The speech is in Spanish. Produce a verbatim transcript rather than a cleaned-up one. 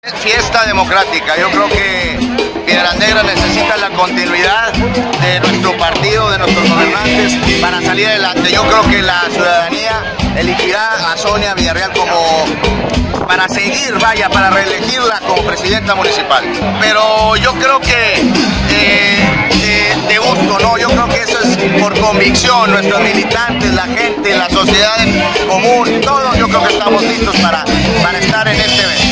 Fiesta democrática. Yo creo que Piedras Negras necesita la continuidad de nuestro partido, de nuestros gobernantes para salir adelante. Yo creo que la ciudadanía elegirá a Sonia Villarreal como para seguir, vaya, para reelegirla como presidenta municipal. Pero yo creo que eh, eh, de gusto, ¿no? Yo creo que eso es por convicción. Nuestros militantes, la gente, la sociedad en común, todos yo creo que estamos listos para, para estar en este evento.